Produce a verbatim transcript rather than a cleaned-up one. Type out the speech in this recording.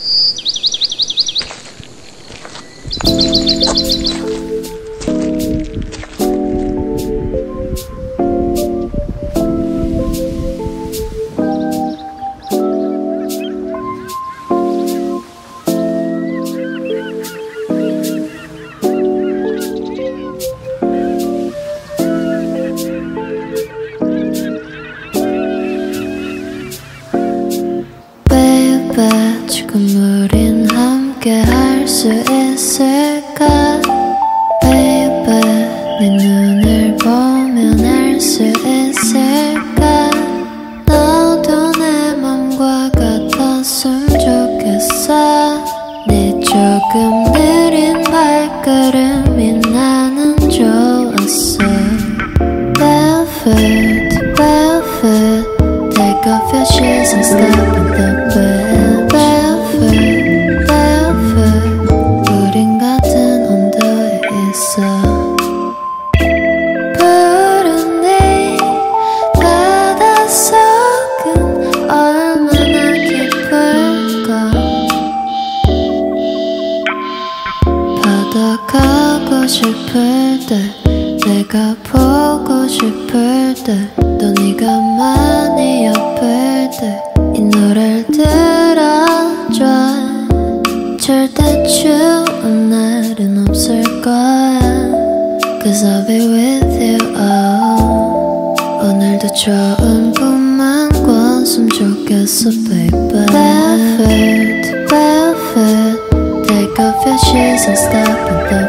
지금 우린 함께 할 수 있을까 Baby 네 눈을 보면 알 수 있을까 너도 내 맘과 같았으면 좋겠어 네 조금 느린 발걸음이 나는 좋았어 Barefoot, barefoot Take off your shoes and step in the bed 푸른 네 바닷속은 얼마나 깊을까 바다 가고 싶을 때 내가 보고 싶을 때 또 네가 많이 아플 때 이 노래를 들어줘 절대 추운 날은 없을 거야 Cause I'll be with you, oh 오늘도 좋은 꿈만 꿨으면 좋겠어, baby Barefoot, barefoot Take off your shoes and step in the